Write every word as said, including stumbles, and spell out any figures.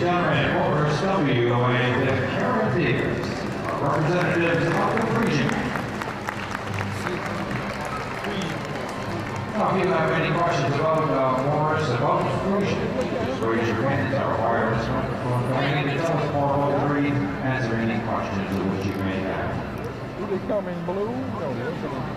gentlemen, Morris W. and Karen Davis, representatives of the Friesian. Now, if you have any questions about uh, Morris, about Friesian, just raise your hand. It's our wireless microphone coming in. Tell us more about the read. Answer any questions of which you may have. Do they come in blue? No,